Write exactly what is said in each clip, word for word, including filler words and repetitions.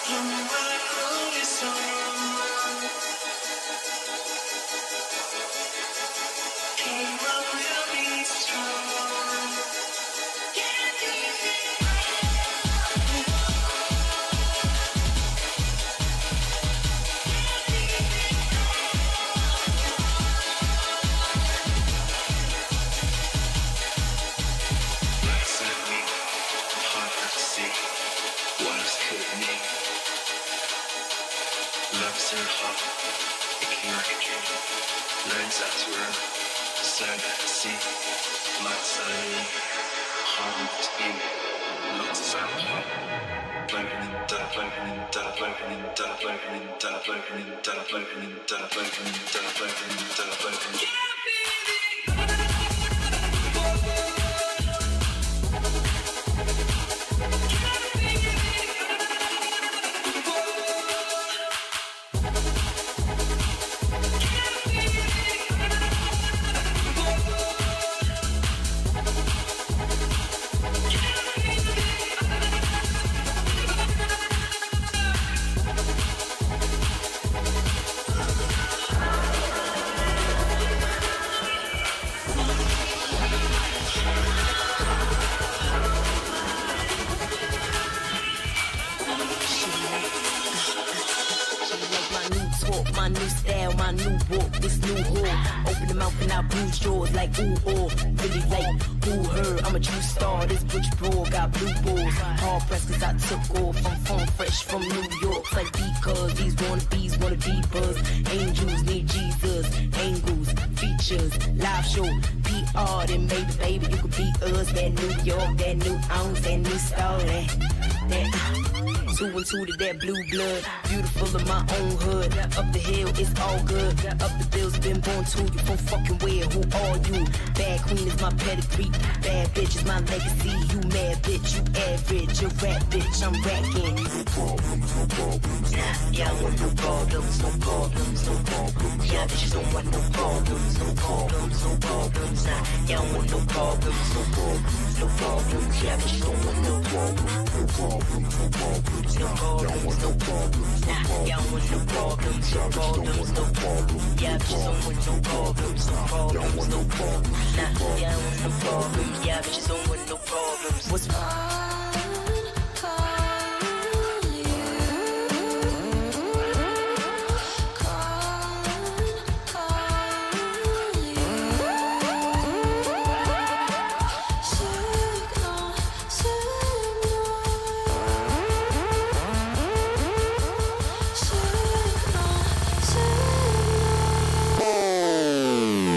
To that blue blood, beautiful in my own hood. Up the hill, it's all good. Up the bills, been born to you from fucking where? Who are you? Bad queen is my pedigree. Bad bitch is my legacy. You mad bitch, you average. You rap bitch, I'm racking. No problems, no problems. Nah, yeah, I want no problems, no problems, no problems. Yeah, bitches don't want no problems, no problems, no problems. Nah, yeah, I want no problems, no problems, no problems. Yeah, bitches don't want no problems, no problems, no problems. No problems, no problems. Nah, yeah, I want no problems, no problems, no problems. Yeah, bitches don't want no problems, no problems, no problems. Nah, yeah, I want no problems. Yeah, bitches don't want no problems. What's wrong?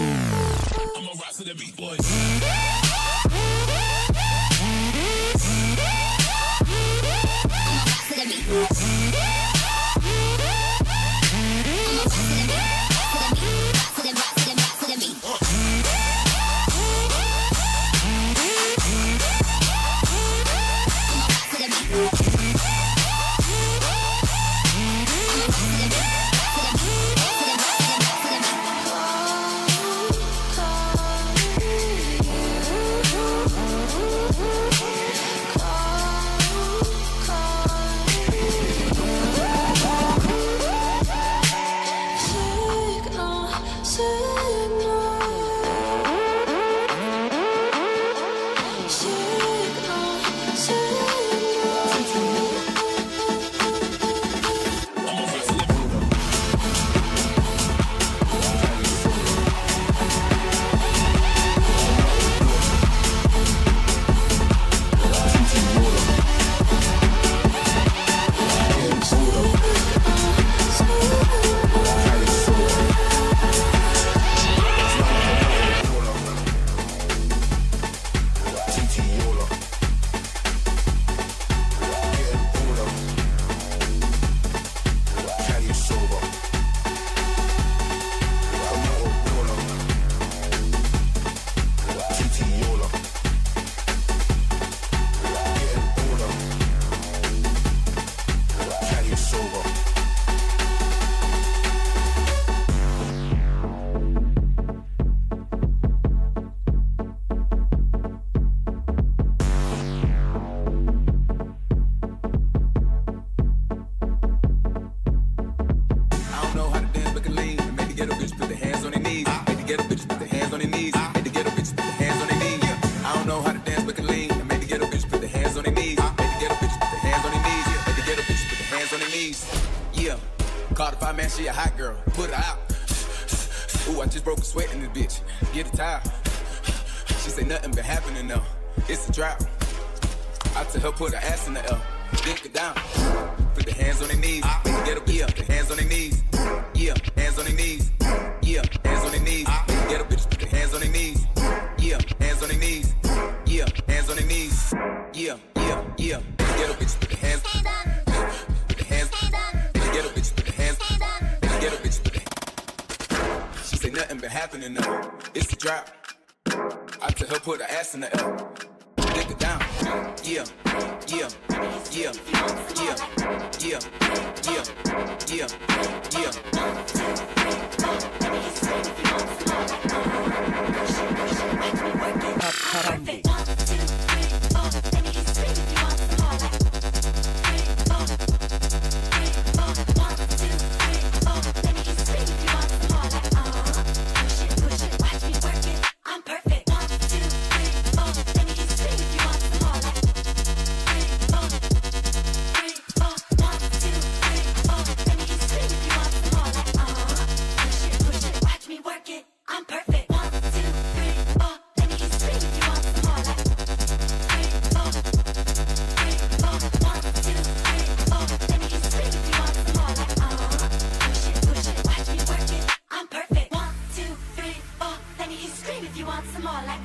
Boys. ghetto bitch put their hands on their knees. Make the ghetto bitch put their hands on their knees. Make the ghetto bitch put their hands on their knees. Yeah. I don't know how to dance but can lean. And make the ghetto bitch put their hands on their knees. Make the ghetto bitch put their hands on their knees. Yeah. Make the ghetto bitch put their hands on their knees. Yeah. Called the five man, she a hot girl. Put her out. Ooh, I just broke a sweat in this bitch. Get a towel. She say nothing been happening now. It's a drought. I tell her put her ass in the L. Dick it down. Put the hands on their knees. Make the ghetto bitch yeah. Put the hands on their knees. Yeah, hands on their knees. Yeah, hands on their knees. Make the ghetto bitch put the hands on their knees. Yeah, hands on their knees. Yeah, hands on their knees. Yeah, yeah, yeah. Make the ghetto bitch put the hands. Put the hands. Make the ghetto bitch put the hands. Make the ghetto bitch put the hands. She say nothing been happening now. It's a drought. I tell her put her ass in the L. Dick it down. Yeah, yeah, yeah, yeah, yeah, yeah, yeah, yeah. Perfect. One, two, three, four. Let me hear you scream if you want some more. Like three, four, three, four. One, two, three, four. Let me hear you scream if you want some more. Like uh, push it, push it, watch me work it. I'm perfect. One, two, three, four. Let me hear you scream if you want some more. Like three, four, three, four. One, two, three, four. Let me hear you scream if you want some more. Like uh, push it, push it, watch me work it. I'm perfect. One, two, three, four. Let me hear you scream if you want some more. Like three, four, three, four. One, two, three, four. Let me hear you scream if you want some more. Like uh, push it, push it, watch me work it. I'm perfect. One, two, three, four. Let me hear you scream if you want some more. Like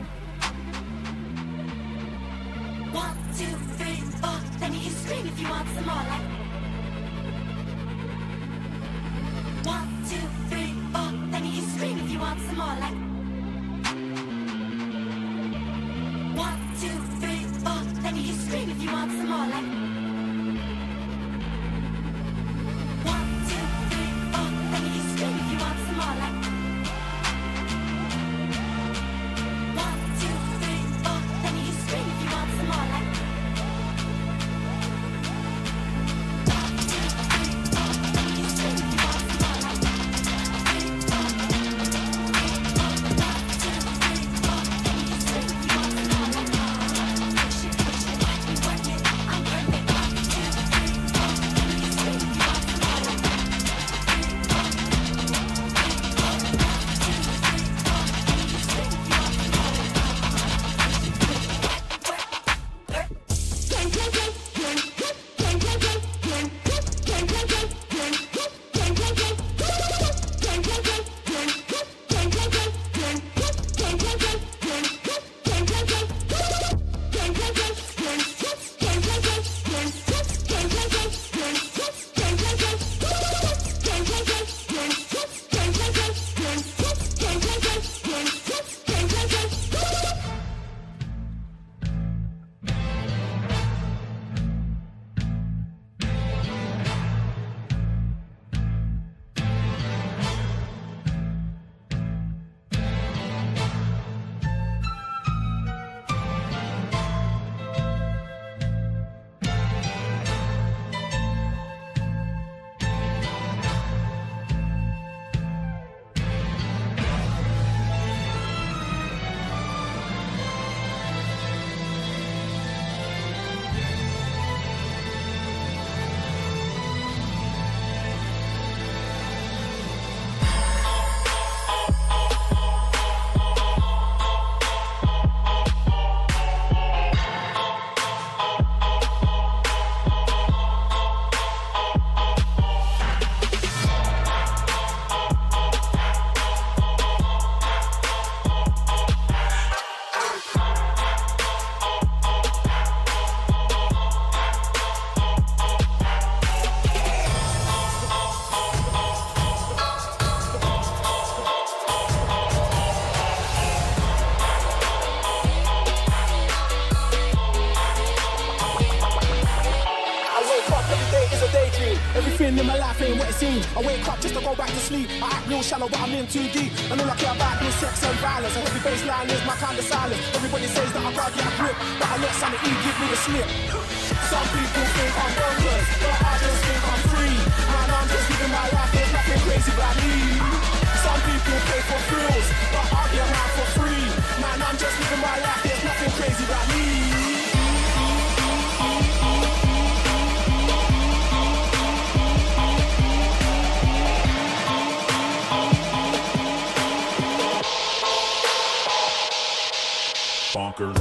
one, two, three, four. Let me hear you scream if you want some more. Like one, two, three, four. Let me hear you scream if you want some more. Like one, two, three, four. Let me hear you scream if you want some more. Like one, two, three, four. Let me hear you scream if you want some more. Like one, two, three, four. Let me hear you scream if you want some more. Like one, two, three, four. Let me hear you scream if you want some more. Like three, four, three, four. One, two, three, four. Let me hear you scream if you want some more. Like push it, push it, watch me work it. I'm perfect. One, two, three, four. Let me hear you scream if you want some more. Like three, four, three, four. One, two, three, four. Let me hear you scream if you want some more. Like push it, push it, watch me work it. Everything in my life ain't what it seems. I wake up just to go back to sleep. I act real shallow, but I'm in too deep. And all I care about is sex and violence. A heavy baseline is my kind of silence. Everybody says that I can't get a grip, but I let sanity give me the slip. Some people think I'm bonkers, but I just think I'm free. Man, I'm just living my life, there's nothing crazy about me. motherfucker.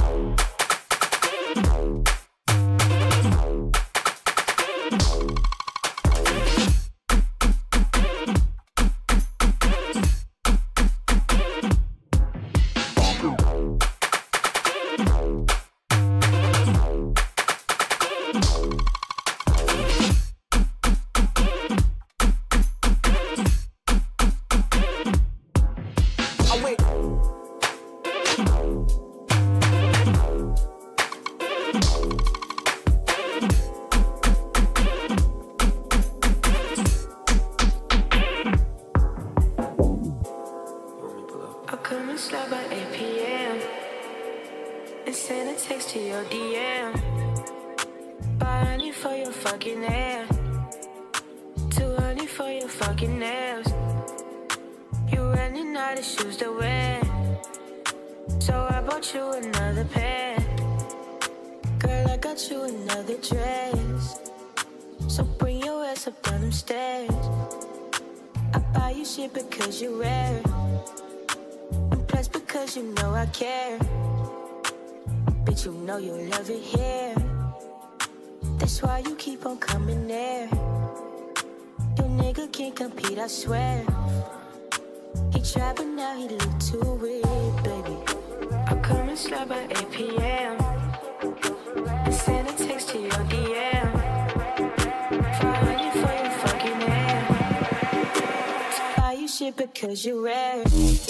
Because you're rare, and plus because you know I care. Bitch, you know you love it here. That's why you keep on coming there. Your nigga can't compete, I swear. He tried but now he look too weird, baby. I'll come and slide by eight P M and send a text to your D M. five hundred for your fucking ass. Buy you shit because you're rare.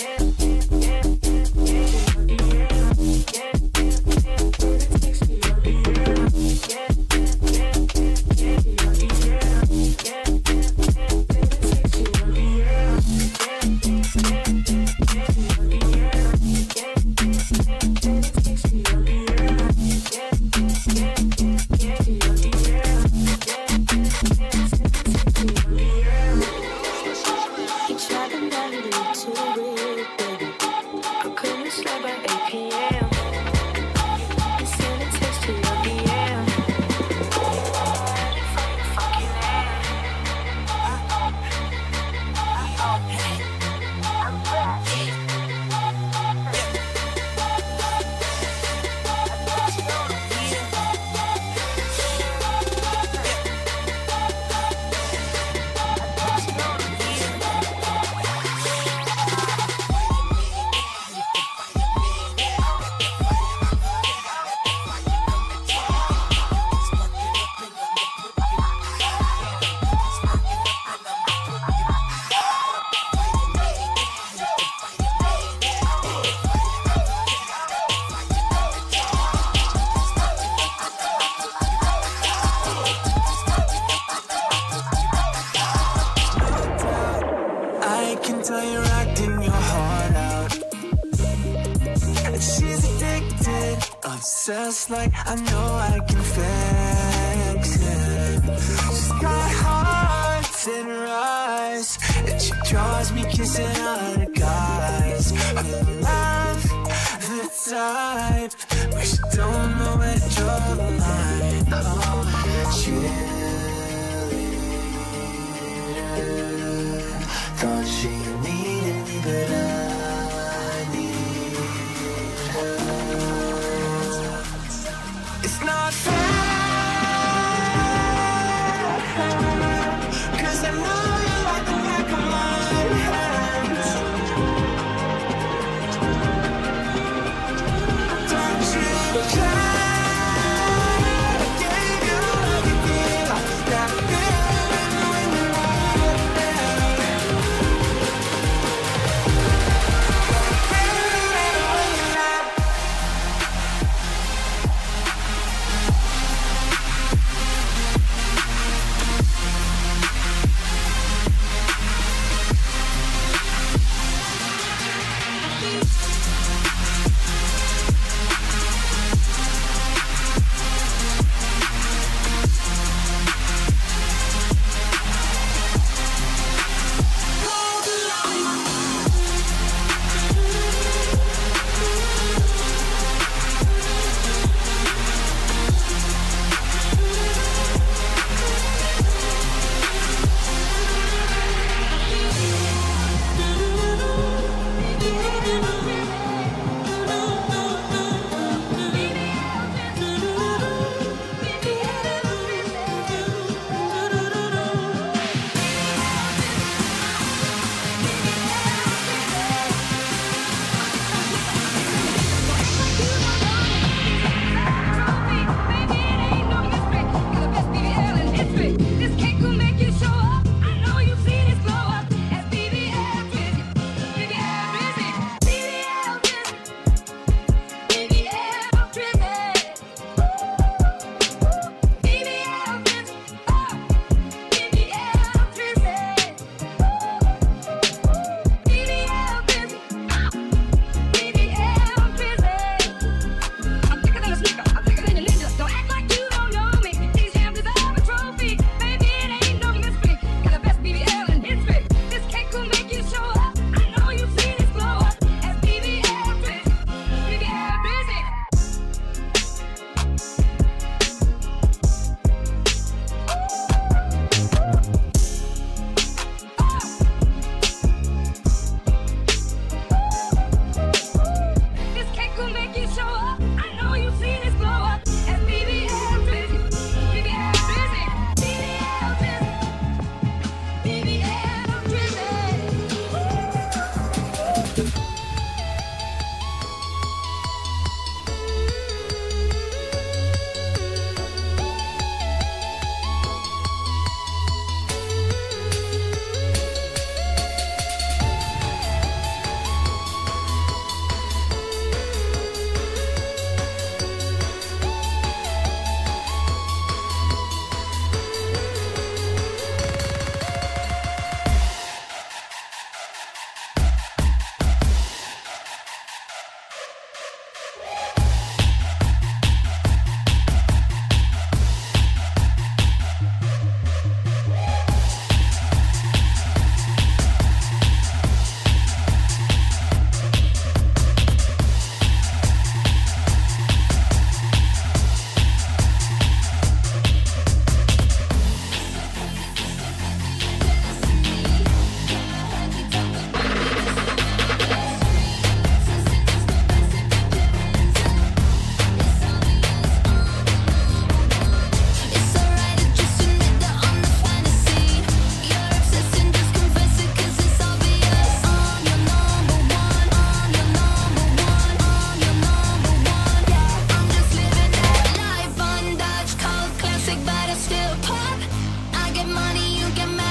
Just like I know I can fix it. She's got hearts in her eyes, and she draws me kissing other guys. I love the type where she don't know where to draw the line. Oh, cheerleader, thought she needed me, but I not fair, 'cause I know you like the back of my hands. Don't you care? I gave you everything, that feeling when you were there.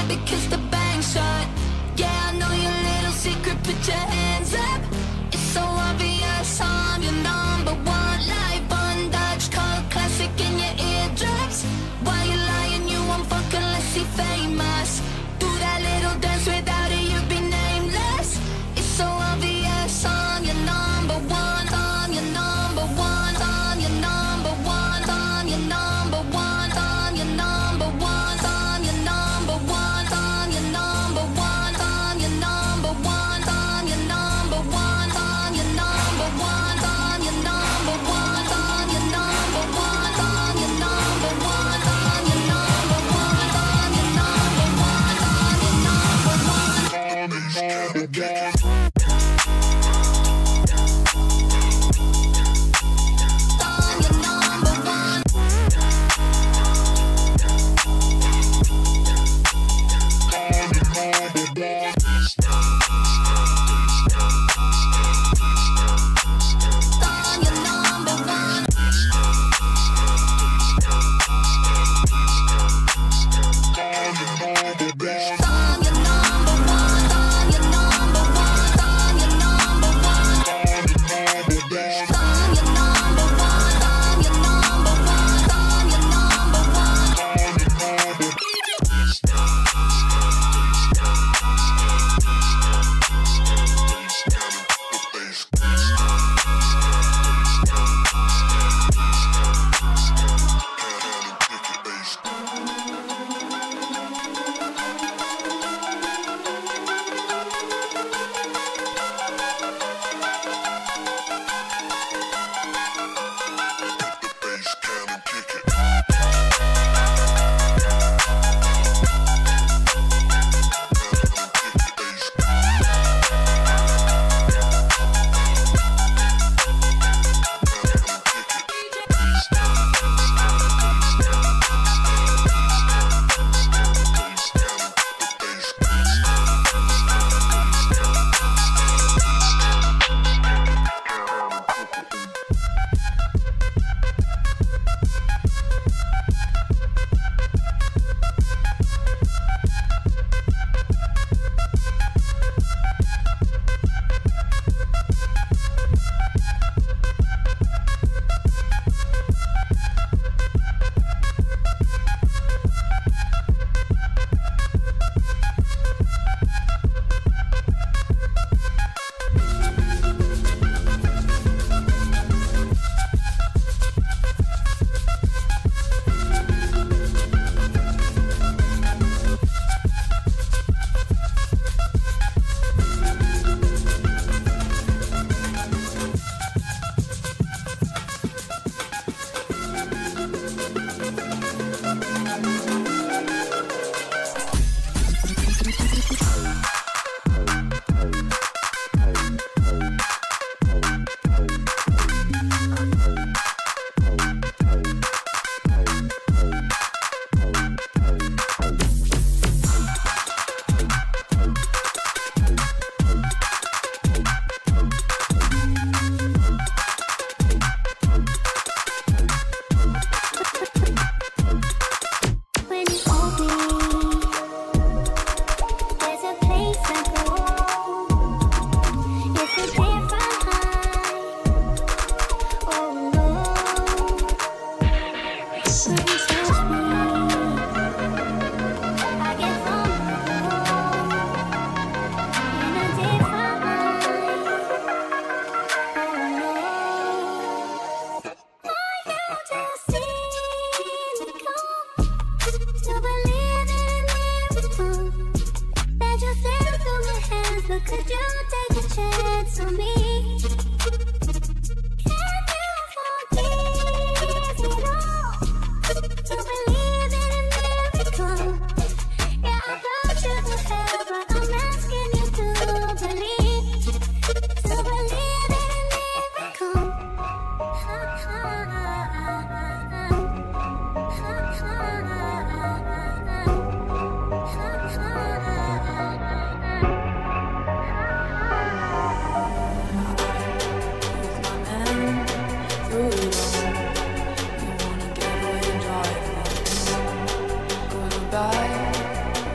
lie because the bank's shut. Yeah, I know your little secret, put your hands up. It's so obvious I'm your number one. Live untouched, cult classic in your eardrums. Why you lying? You won't fuck unless you're famous. Do that little dance, without it you'd be nameless. It's so obvious I'm your number one. I'm your number one. I'm your number one. I'm your number one. I'm your number one. I'm your number one. I'm your number one. I'm your number one. I'm your number one. I'm your number one. I'm your number one. I'm your number one. I'm your number one. I'm your number one. I'm your number one. I'm your number one. I'm your number one.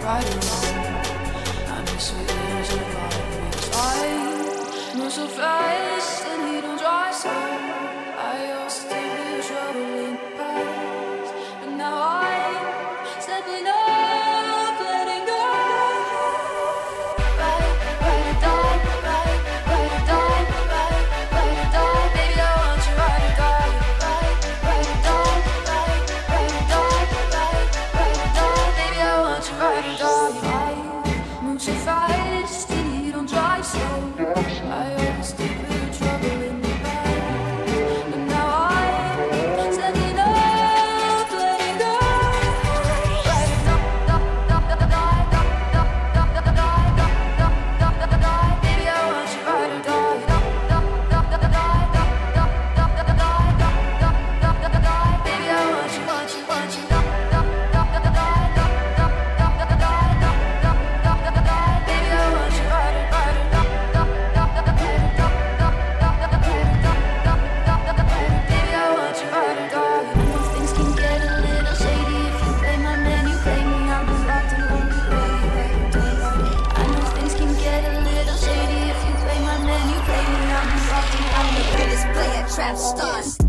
right along. I miss what years of life. I move so fast and he don't drive slow. I used to be trouble in the past, but now I'm stepping up, letting go. Ride, ride or die, ride, ride or die, ride, ride or die. Baby, I want you ride or die, ride, ride or die, ride, ride or die, ride, ride or die. Baby, I want you ride or die. I move so fast and he don't drive slow. I used to be trouble in the past, but now I'm stepping up, letting go. Ride or die, die, die, die, die, die, die. Baby, I want you ride or die, die, die, die, die, die, die. Baby, I want you, want you, want you, die, die, die, die, die, die, die. Baby, I want you ride or ride or die, die, die, die, die, baby, I want you ride or die. I know things can get a little shady if you play my man, you play me. I'm just locked in one I know things can get a little shady if you play my man, you play me. I'm just locked in I'm the greatest player, trap stars.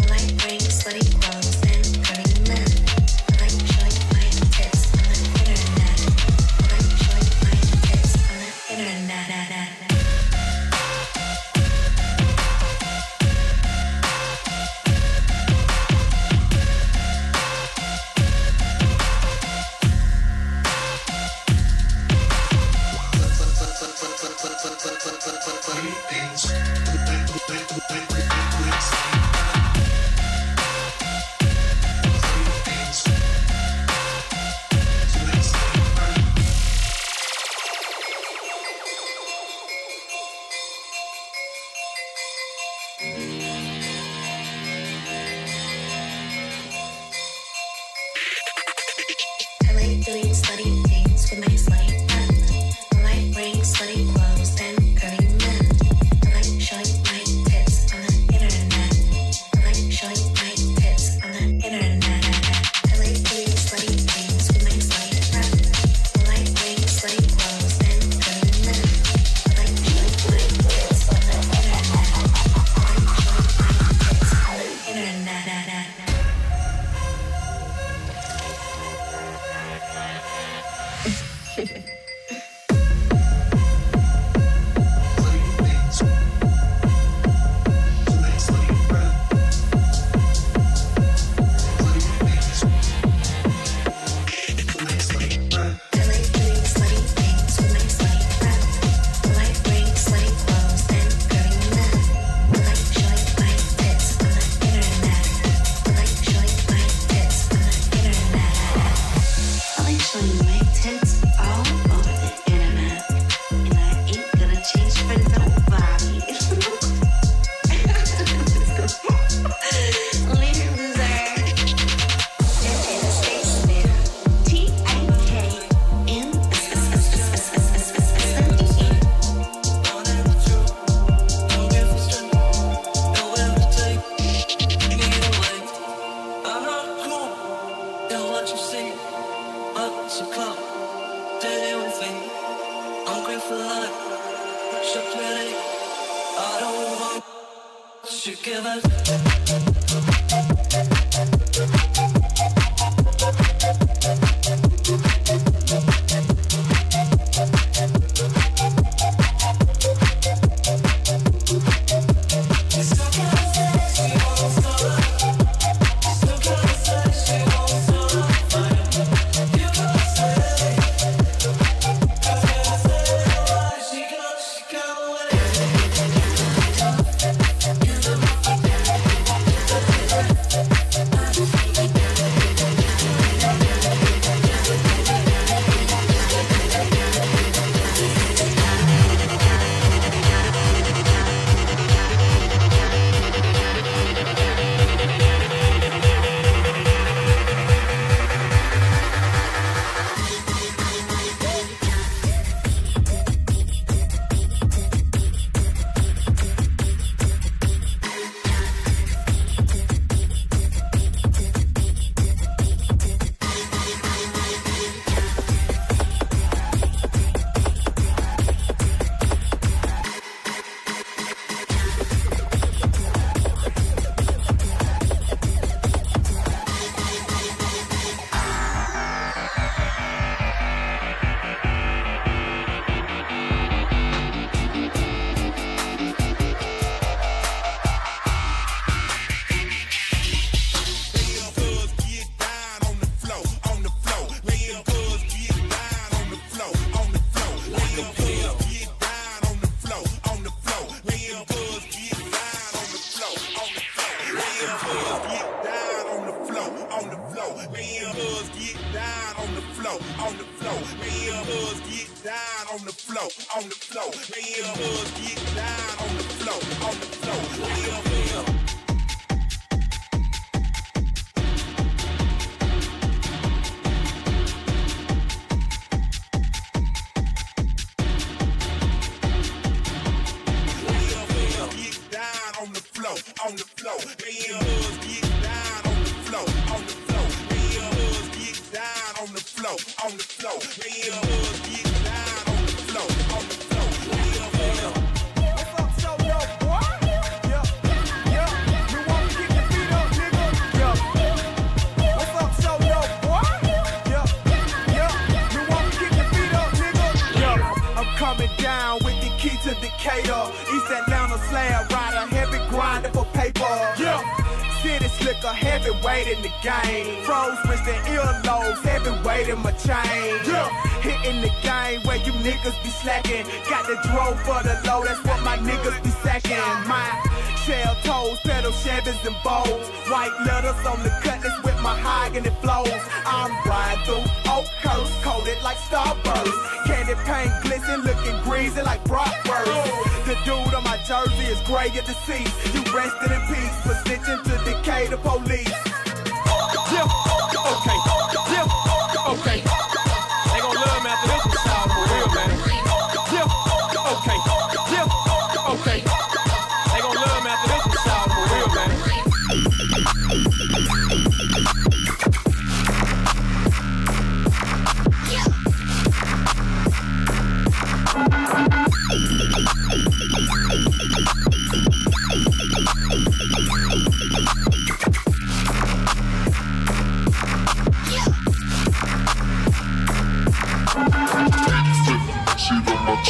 Slutty clothes and curvy men. I like showing my tits on the internet.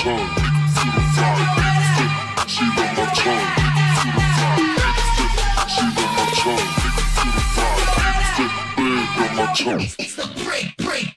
tongue, feel the vibe. She love my tongue, feel the vibe. She love my tongue, feel the vibe. Flip big on my tongue. It's the break, break.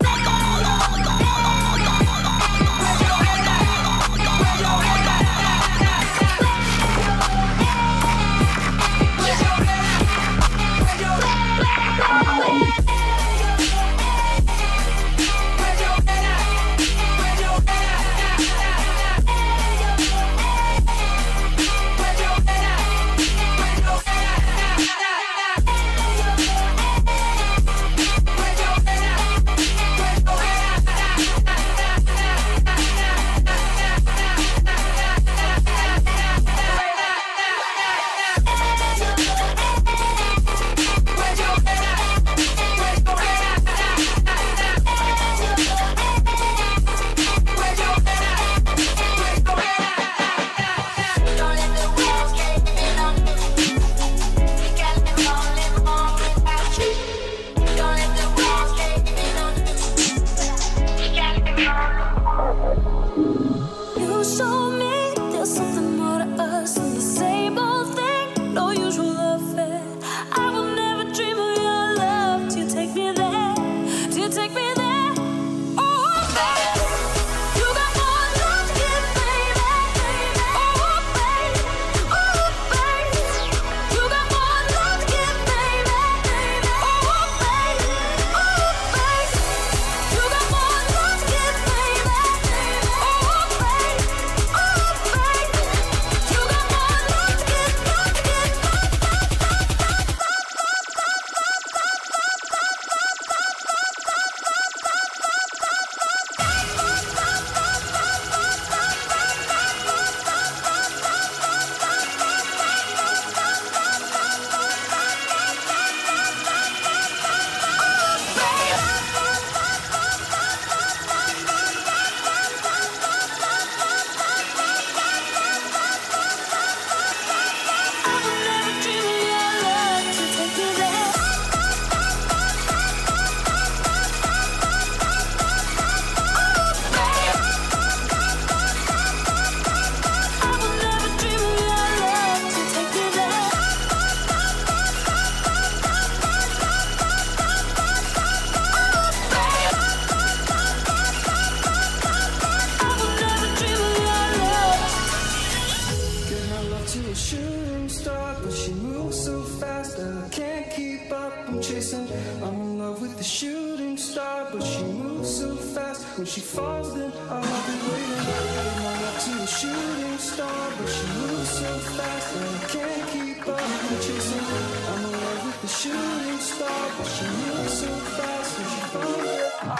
When she falls, then I'll be waiting. Getting on up to a shooting star, but she moves so fast and I can't keep up. I'm chasing. I'm in love with the shooting star, but she moves so fast when she falls.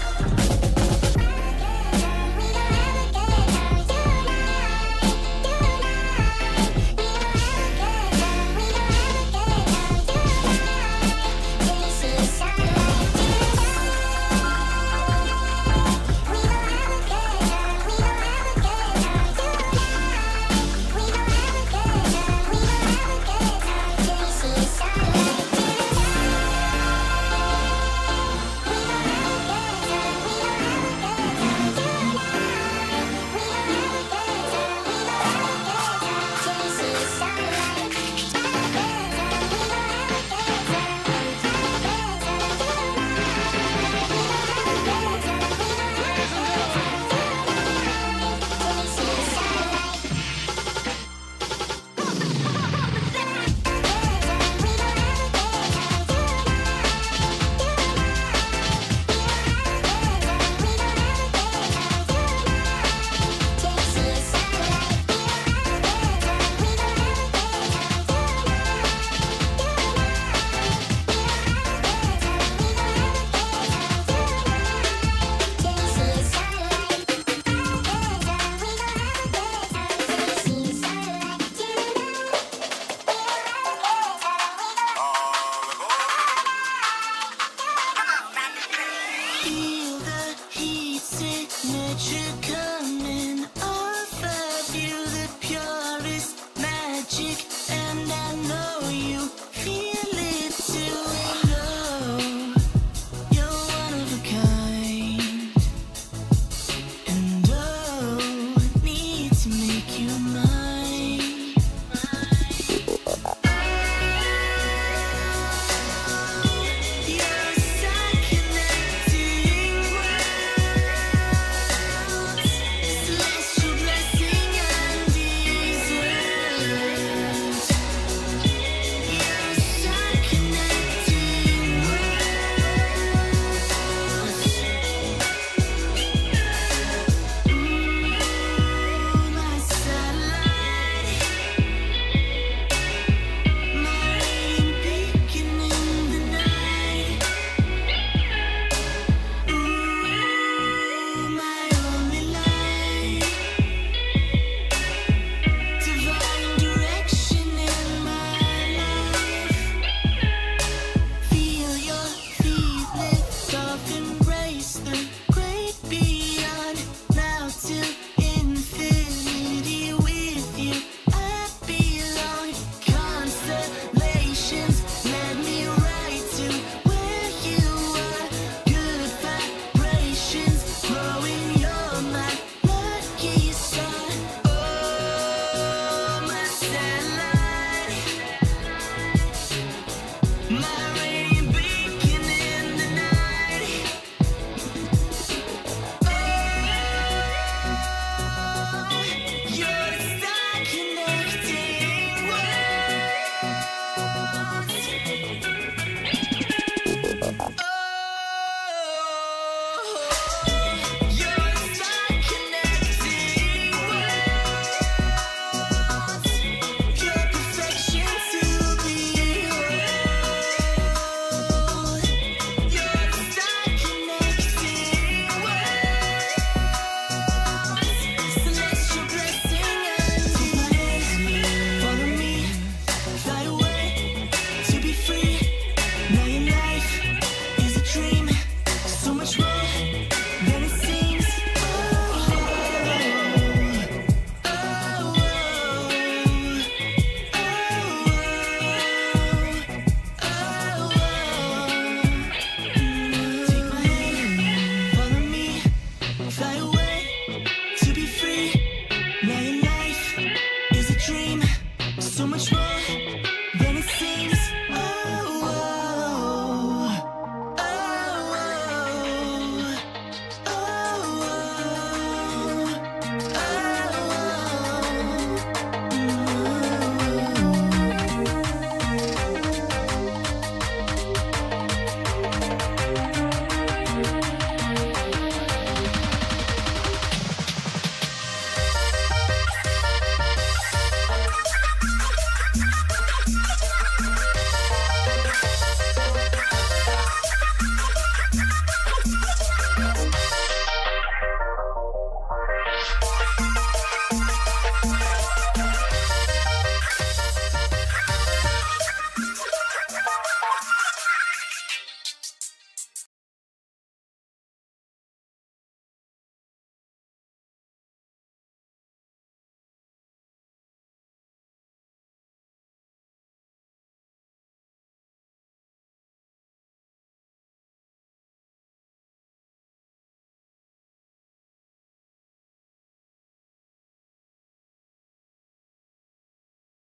Yeah. chic